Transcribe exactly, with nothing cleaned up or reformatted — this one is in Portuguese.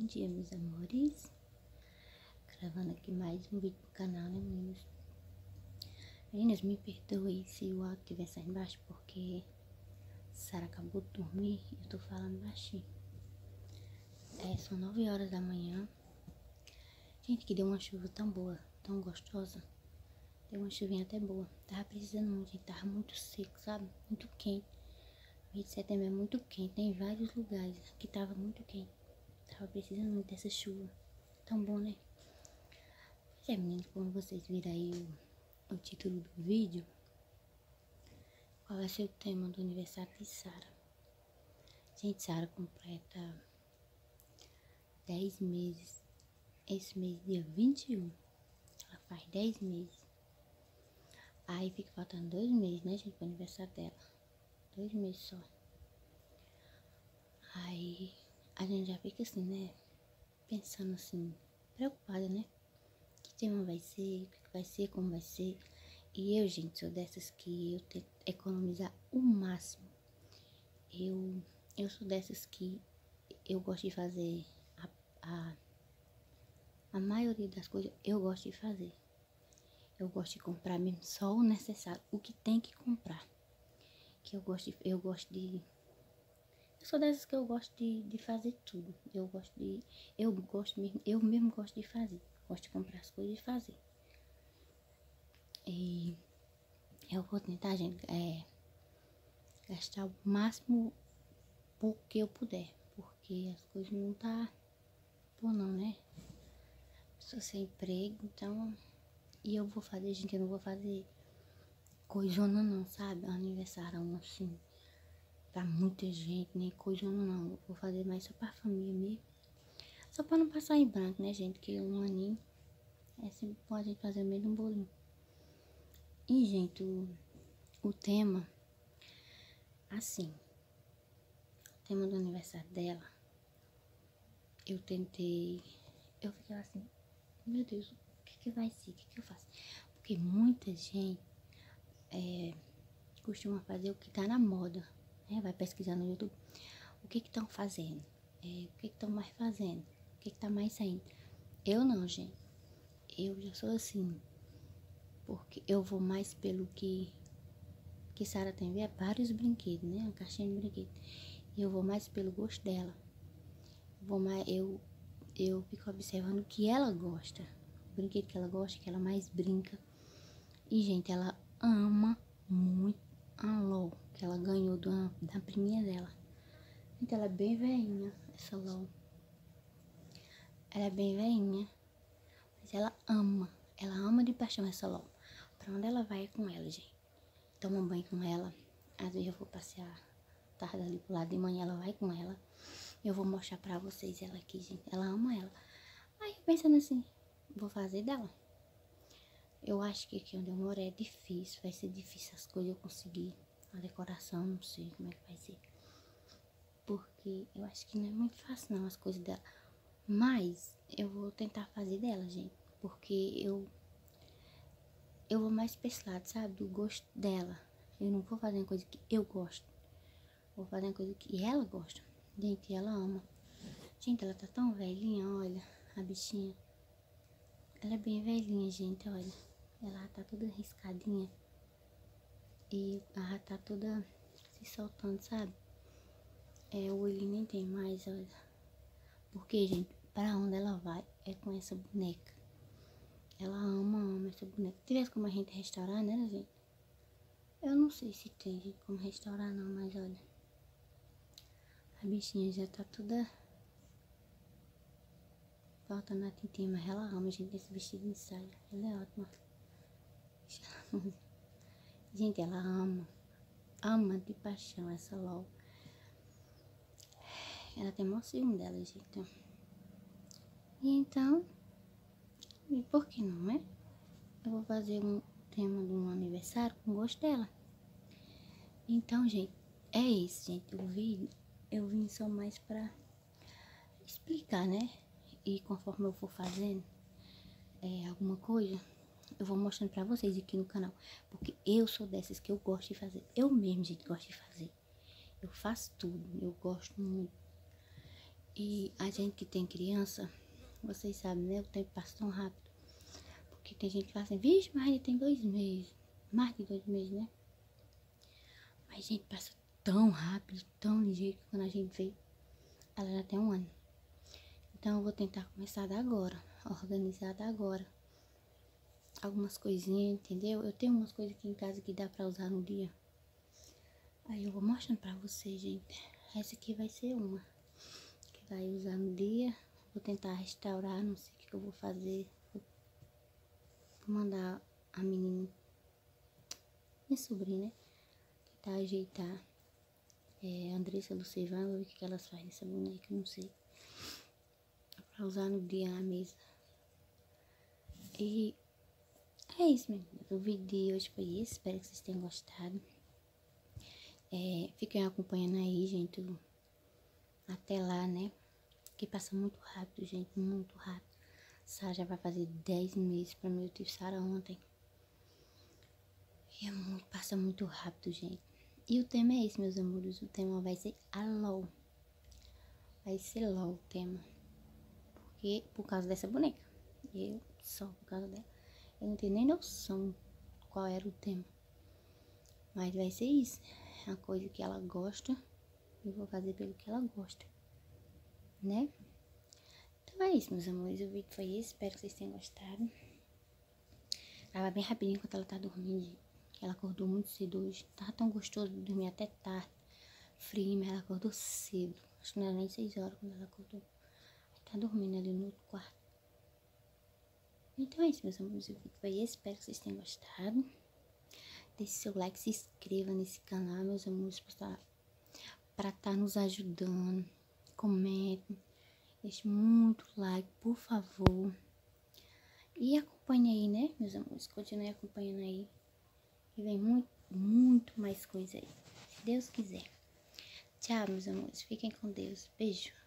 dia, meus amores. Gravando aqui mais um vídeo pro canal, né, meninas? Meninas, me perdoe se o áudio estiver saindo embaixo, porque Sara acabou de dormir e eu tô falando baixinho. É, são nove horas da manhã. Gente, que deu uma chuva tão boa, tão gostosa. Deu uma chuvinha até boa. Tava precisando muito, gente. Tava muito seco, sabe? Muito quente. Mês de setembro é muito quente. Tem vários lugares que tava muito quente. Tava precisando muito dessa chuva. Tão bom, né? Pois é, menino, como vocês viram aí o, o título do vídeo, qual vai ser o tema do aniversário de Sara? Gente, Sara completa dez meses. Esse mês, dia vinte e um. Ela faz dez meses. Aí fica faltando dois meses, né, gente, pro aniversário dela. Dois meses só. Aí a gente já fica assim, né? Pensando assim, preocupada, né? Que tema vai ser, o que vai ser, como vai ser. E eu, gente, sou dessas que eu tento economizar o máximo. Eu, eu sou dessas que eu gosto de fazer a, a, a maioria das coisas eu gosto de fazer. Eu gosto de comprar mesmo só o necessário, o que tem que comprar. Que eu gosto de, eu gosto de Eu sou dessas que eu gosto de, de fazer tudo. Eu gosto de. Eu gosto mesmo. Eu mesmo gosto de fazer. Gosto de comprar as coisas e fazer. E eu vou tentar, gente, é, gastar o máximo pouco que eu puder. Porque as coisas não tá bom não, né? Estou sem emprego, então. E eu vou fazer, gente, eu não vou fazer coisona não, sabe? Aniversário assim. Pra muita gente, nem coisona não. Eu vou fazer mais só pra família mesmo. Só pra não passar em branco, né, gente? Que um aninho é sempre bom a gente fazer mesmo um bolinho. E, gente, o, o tema, assim, o tema do aniversário dela, eu tentei, eu fiquei assim, meu Deus, o que que vai ser? O que que eu faço? Porque muita gente é, costuma fazer o que tá na moda, né? Vai pesquisar no YouTube, o que que estão fazendo, é, o que que estão mais fazendo, o que que tá mais saindo. Eu não, gente, eu já sou assim, porque eu vou mais pelo que que Sara tem é vários brinquedos, né? Uma caixinha de brinquedos. E eu vou mais pelo gosto dela. Vou mais, eu, eu fico observando o que ela gosta. O brinquedo que ela gosta, que ela mais brinca. E, gente, ela ama muito a LOL, que ela ganhou do, da priminha dela. Então, ela é bem velhinha, essa LOL. Ela é bem velhinha, mas ela ama. Ela ama de paixão essa LOL. Pra onde ela vai é com ela, gente. Toma banho com ela. Às vezes eu vou passear tarde ali pro lado de manhã, ela vai com ela. Eu vou mostrar pra vocês ela aqui, gente. Ela ama ela. Aí pensando assim, vou fazer dela. Eu acho que aqui onde eu moro é difícil. Vai ser difícil as coisas eu conseguir. A decoração, não sei como é que vai ser. Porque eu acho que não é muito fácil não as coisas dela. Mas eu vou tentar fazer dela, gente. Porque eu... Eu vou mais pra esse lado, sabe? Do gosto dela. Eu não vou fazer uma coisa que eu gosto. Vou fazer uma coisa que ela gosta. Gente, ela ama. Gente, ela tá tão velhinha, olha. A bichinha. Ela é bem velhinha, gente, olha. Ela tá toda riscadinha. E ela tá toda se soltando, sabe? É, o olho nem tem mais, olha. Porque, gente, pra onde ela vai é com essa boneca. Ela ama, ama essa boneca. Se tivesse como a gente restaurar, né, gente? Eu não sei se tem, gente, como restaurar não, mas olha. A bichinha já tá toda faltando a tintinha, mas ela ama, gente, esse vestido de saia. Ela é ótima. Gente, ela ama. Ama de paixão essa LOL. Ela tem maior ciúme dela, gente. E então, e por que não, né? Eu vou fazer um tema de um aniversário com gosto dela. Então, gente, é isso, gente. O vídeo eu vim só mais pra explicar, né? E conforme eu for fazendo é, alguma coisa, eu vou mostrando pra vocês aqui no canal. Porque eu sou dessas que eu gosto de fazer. Eu mesmo, gente, gosto de fazer. Eu faço tudo. Eu gosto muito. E a gente que tem criança, vocês sabem, né? O tempo passa tão rápido. Porque tem gente que fala assim, vixe, mas ele tem dois meses. Mais de dois meses, né? Mas, gente, passa tão rápido, tão ligeiro, que quando a gente vê, ela já tem um ano. Então, eu vou tentar começar da agora, organizar da agora. Algumas coisinhas, entendeu? Eu tenho umas coisas aqui em casa que dá pra usar no dia. Aí eu vou mostrando pra vocês, gente. Essa aqui vai ser uma que vai usar no dia. Vou tentar restaurar, não sei o que eu vou fazer. Vou mandar a menina, minha sobrinha, né? Tentar ajeitar. É, a Andressa Lucevã, vou ver o que elas fazem nessa boneca, eu não sei. Pra usar no dia na mesa. E é isso, meu Deus. O vídeo de hoje foi esse. Espero que vocês tenham gostado. É, fiquem acompanhando aí, gente. Até lá, né? Que passa muito rápido, gente. Muito rápido. Sara já vai fazer dez meses pra mim. Eu tive Sara ontem. E é muito, passa muito rápido, gente. E o tema é esse, meus amores. O tema vai ser a LOL. Vai ser LOL o tema. Porque, por causa dessa boneca. Eu, só por causa dela. Eu não tenho nem noção qual era o tema. Mas vai ser isso. É uma coisa que ela gosta. Eu vou fazer pelo que ela gosta. Né? Então é isso, meus amores. O vídeo foi esse. Espero que vocês tenham gostado. Grava bem rapidinho enquanto ela tá dormindo. Ela acordou muito cedo hoje. Tava tão gostoso de dormir até tarde. Frio, mas ela acordou cedo. Acho que não era nem seis horas quando ela acordou. Aí tá dormindo ali no outro quarto. Então é isso, meus amores. O vídeo foi esse. Espero que vocês tenham gostado. Deixe seu like, se inscreva nesse canal, meus amores, pra estar tá nos ajudando. Comente. Deixe muito like, por favor. E acompanhe aí, né, meus amores? Continue acompanhando aí. Que vem muito, muito mais coisa aí. Se Deus quiser. Tchau, meus amores. Fiquem com Deus. Beijo.